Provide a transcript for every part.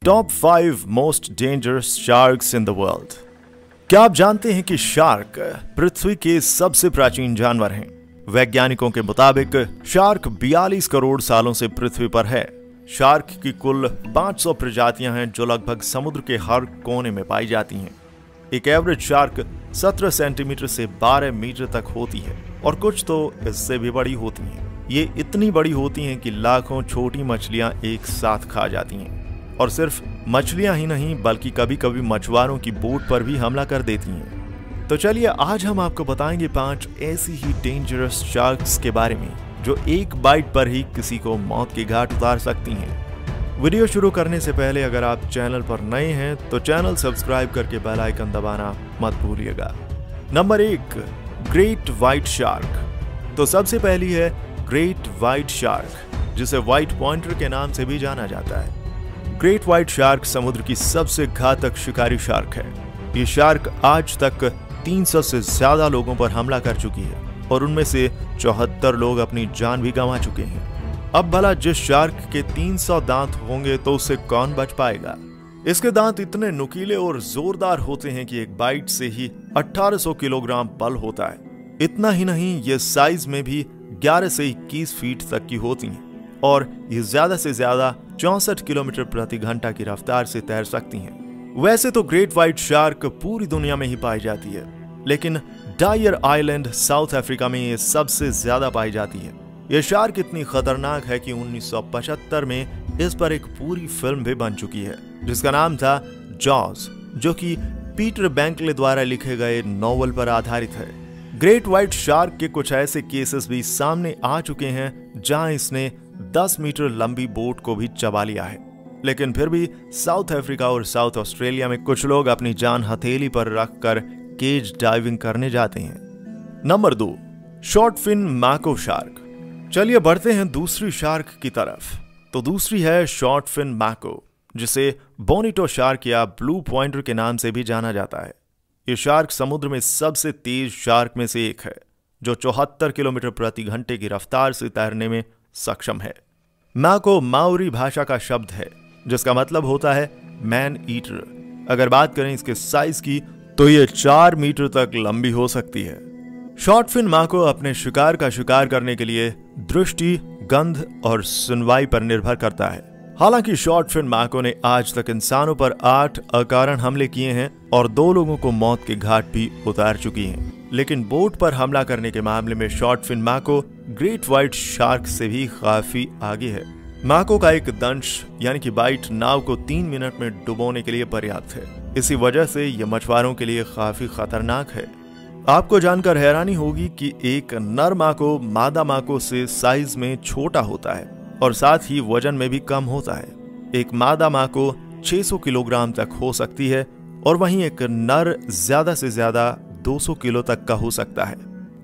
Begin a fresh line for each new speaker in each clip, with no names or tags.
Top 5 most dangerous sharks in the world. क्या आप जानते हैं कि शार्क पृथ्वी के सबसे प्राचीन जानवर हैं? वैज्ञानिकों के मुताबिक शार्क 42 करोड़ सालों से पृथ्वी पर है। शार्क की कुल 500 प्रजातियां हैं जो लगभग समुद्र के हर कोने में पाई जाती हैं। एक एवरेज शार्क 17 सेंटीमीटर से 12 मीटर तक होती है और कुछ तो इससे भी बड़ी होती हैं। ये इतनी बड़ी होती हैं कि लाखों छोटी मछलियां एक साथ खा जाती हैं और सिर्फ मछलियां ही नहीं बल्कि कभी कभी मछुआरों की बोट पर भी हमला कर देती हैं। तो चलिए आज हम आपको बताएंगे 5 ऐसी ही डेंजरस शार्क्स के बारे में जो एक बाइट पर ही किसी को मौत के घाट उतार सकती हैं। वीडियो शुरू करने से पहले अगर आप चैनल पर नए हैं तो चैनल सब्सक्राइब करके बेल आइकन दबाना मत भूलिएगा। Number 1, great white shark. तो सबसे पहली है ग्रेट व्हाइट शार्क, जिसे व्हाइट पॉइंटर के नाम से भी जाना जाता है। ग्रेट व्हाइट शार्क समुद्र की सबसे घातक शिकारी शार्क है। ये शार्क आज तक 300 से ज्यादा लोगों पर हमला कर चुकी है और उनमें से 74 लोग अपनी जान भी गंवा चुके हैं। अब भला जिस शार्क के 300 दांत होंगे तो उससे कौन बच पाएगा? इसके दांत इतने नुकीले और जोरदार होते हैं कि एक बाइट से ही 1800 किलोग्राम बल होता है। इतना ही नहीं, ये साइज में भी 11 से 21 फीट तक की होती हैं और ये ज्यादा से ज्यादा 64 किलोमीटर प्रति घंटा की रफ्तार से तैर सकती हैं। वैसे तो ग्रेट व्हाइट शार्क पूरी दुनिया में ही पाई जाती है, लेकिन डायर आइलैंड साउथ अफ्रीका में ये सबसे ज्यादा पाई जाती है। यह शार्क इतनी खतरनाक है कि 1975 में इस पर एक पूरी फिल्म भी बन चुकी है जिसका नाम था जॉज, जो कि पीटर बैंकले द्वारा लिखे गए नॉवल पर आधारित है। ग्रेट व्हाइट शार्क के कुछ ऐसे केसेस भी सामने आ चुके हैं जहां इसने 10 मीटर लंबी बोट को भी चबा लिया है, लेकिन फिर भी साउथ अफ्रीका और साउथ ऑस्ट्रेलिया में कुछ लोग अपनी जान हथेली पर रखकर केज डाइविंग करने जाते हैं। Number 2, shortfin mako shark. चलिए बढ़ते हैं दूसरी शार्क की तरफ। तो दूसरी है शॉर्ट फिन मैको, जिसे बोनिटो शार्क या ब्लू पॉइंटर के नाम से भी जाना जाता है। ये शार्क समुद्र में सबसे तेज शार्क में से एक है जो 74 किलोमीटर प्रति घंटे की रफ्तार से तैरने में सक्षम है। मैको माओरी भाषा का शब्द है जिसका मतलब होता है मैन ईटर। अगर बात करें इसके साइज की तो ये 4 मीटर तक लंबी हो सकती है। शॉर्ट फिन मैको अपने शिकार का शिकार करने के लिए दृष्टि, गंध और सुनवाई पर निर्भर करता है। हालांकि शॉर्ट फिन मैको ने आज तक इंसानों पर 8 अकारण हमले किए हैं और 2 लोगों को मौत के घाट भी उतार चुकी हैं, लेकिन बोट पर हमला करने के मामले में shortfin mako great white shark से भी काफी आगे है। मैको का एक दंश यानी कि बाइट नाव को 3 मिनट में डुबोने के लिए पर्याप्त है। इसी वजह से यह मछुआरों के लिए काफी खतरनाक है। आपको जानकर हैरानी होगी कि एक नर मैको मादा मैको से साइज में छोटा होता है और साथ ही वजन में भी कम होता है। एक मादा मैको 600 किलोग्राम तक हो सकती है और वहीं एक नर ज्यादा से ज्यादा 200 किलो तक का हो सकता है।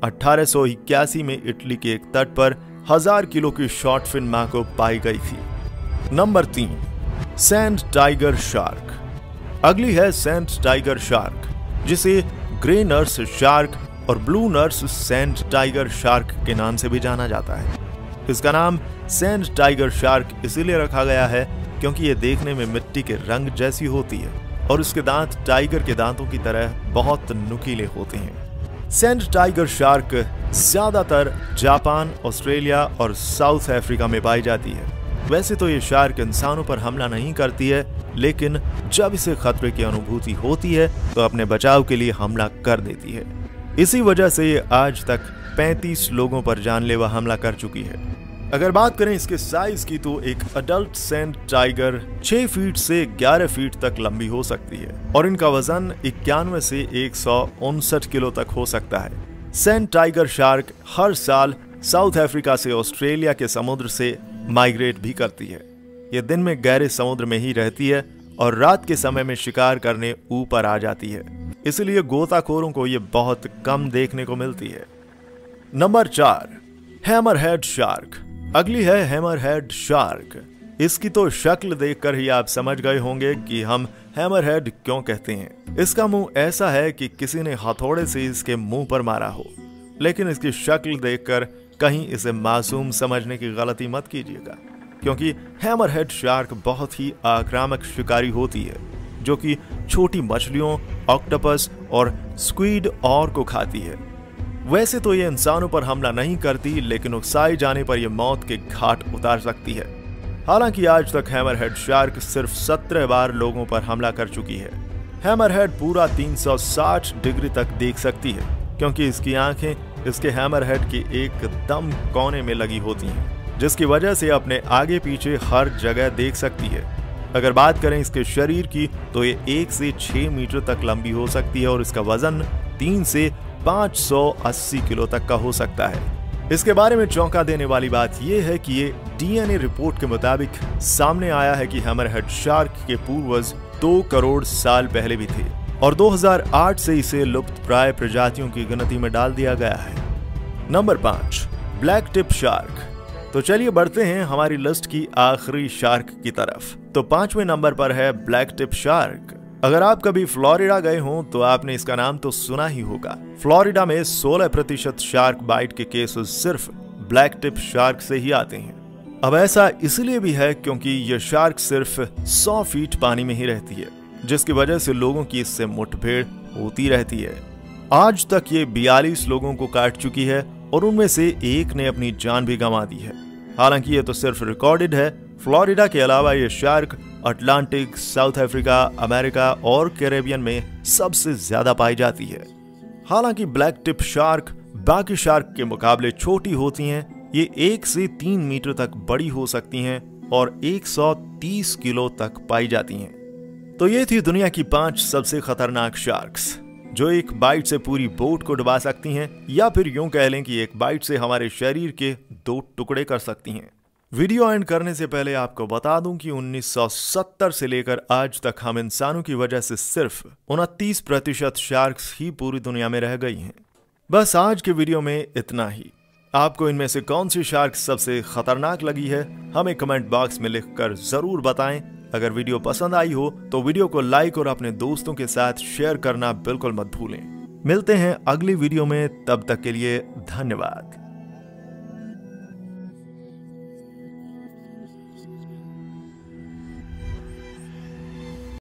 1881 में इटली के एक तट पर 1000 किलो की शॉर्ट फिन मैको पाई गई थी। Number 3, sand tiger shark. अगली है सैंड टाइगर शार्क, जिसे ग्रे नर्स शार्क और blue nurse sand tiger shark के नाम से भी जाना जाता है। इसका नाम सैंड टाइगर शार्क इसीलिए रखा गया है क्योंकि ये देखने में मिट्टी के रंग जैसी होती है और उसके दांत टाइगर के दांतों की तरह बहुत नुकीले होते हैं। सैंड टाइगर शार्क ज्यादातर जापान, ऑस्ट्रेलिया और साउथ अफ्रीका में पाई जाती है। वैसे तो ये शार्क इंसानों पर हमला नहीं करती है, लेकिन जब इसे खतरे की अनुभूति होती है तो अपने बचाव के लिए हमला कर देती है। इसी वजह से ये आज तक 35 लोगों पर जानलेवा हमला कर चुकी है। अगर बात करें इसके साइज की तो एक अडल्ट सैंड टाइगर 6 फीट से 11 फीट तक लंबी हो सकती है और इनका वजन 91 से 159 किलो तक हो सकता है। सैंड टाइगर शार्क हर साल साउथ अफ्रीका से ऑस्ट्रेलिया के समुद्र से माइग्रेट भी करती है। ये दिन में गहरे समुद्र में ही रहती है और रात के समय में शिकार करने ऊपर आ जाती है, इसलिए गोताखोरों को ये बहुत कम देखने को मिलती है। Number 4, hammerhead shark. अगली है हैमरहेड शार्क। इसकी तो शक्ल देखकर ही आप समझ गए होंगे कि हम हैमरहेड क्यों कहते हैं। इसका मुंह ऐसा है कि किसी ने हथौड़े से इसके मुंह पर मारा हो, लेकिन इसकी शक्ल देखकर कहीं इसे मासूम समझने की गलती मत कीजिएगा। क्योंकि हैमरहेड शार्क बहुत ही आक्रामक शिकारी होती है जो कि छोटी मछलियों, ऑक्टोपस और स्क्विड और को खाती है। वैसे तो ये इंसानों पर हमला नहीं करती, लेकिन उकसाए जाने पर यह मौत के घाट उतार सकती है। हालांकि आज तक हैमरहेड शार्क सिर्फ 17 बार लोगों पर हमला कर चुकी है। हैमरहेड पूरा 360 डिग्री तक देख सकती है क्योंकि इसकी आंखें इसके हैमरहेड के एकदम कोने में लगी होती हैं, जिसकी वजह से अपने आगे पीछे हर जगह देख सकती है। अगर बात करें इसके शरीर की तो ये 1 से 6 मीटर तक लंबी हो सकती है और इसका वजन 3 से 580 किलो तक का हो सकता है। इसके बारे में चौंका देने वाली बात यह है कि ये डीएनए रिपोर्ट के मुताबिक सामने आया है कि हैमरहेड शार्क के पूर्वज 2 करोड़ साल पहले भी थे और 2008 से इसे लुप्त प्राय प्रजातियों की गिनती में डाल दिया गया है। Number 5, black tip shark. तो चलिए बढ़ते हैं हमारी लिस्ट की आखिरी शार्क की तरफ। तो 5वें नंबर पर है ब्लैक टिप शार्क। अगर आप कभी फ्लोरिडा गए हों तो आपने इसका नाम तो सुना ही होगा। फ्लोरिडा में 16% शार्क बाइट के केसेस सिर्फ ब्लैक टिप शार्क से ही आते हैं। अब ऐसा इसलिए भी है क्योंकि यह शार्क सिर्फ 100 फीट पानी में ही रहती है, जिसकी वजह से लोगों की इससे मुठभेड़ होती रहती है। आज तक ये 42 लोगों को काट चुकी है और उनमें से एक ने अपनी जान भी गंवा दी है। हालांकि ये तो सिर्फ रिकॉर्डेड है। फ्लोरिडा के अलावा ये shark Atlantic, South Africa, America और कैरेबियन में सबसे ज्यादा पाई जाती है। हालांकि ब्लैक टिप शार्क बाकी शार्क के मुकाबले छोटी होती हैं। ये 1 से 3 मीटर तक बड़ी हो सकती हैं और 130 किलो तक पाई जाती हैं। तो ये थी दुनिया की 5 सबसे खतरनाक शार्क्स जो एक बाइट से पूरी बोट को डुबा सकती हैं, या फिर यूं कह लें कि एक बाइट से हमारे शरीर के 2 टुकड़े कर सकती हैं। वीडियो एंड करने से पहले आपको बता दूं कि 1970 से लेकर आज तक हम इंसानों की वजह से सिर्फ 29% शार्क्स ही पूरी दुनिया में रह गई हैं। बस आज के वीडियो में इतना ही। आपको इनमें से कौन सी शार्क सबसे खतरनाक लगी है हमें कमेंट बॉक्स में लिखकर जरूर बताएं। अगर वीडियो पसंद आई हो तो वीडियो को लाइक और अपने दोस्तों के साथ शेयर करना बिल्कुल मत भूलें। मिलते हैं अगली वीडियो में, तब तक के लिए धन्यवाद।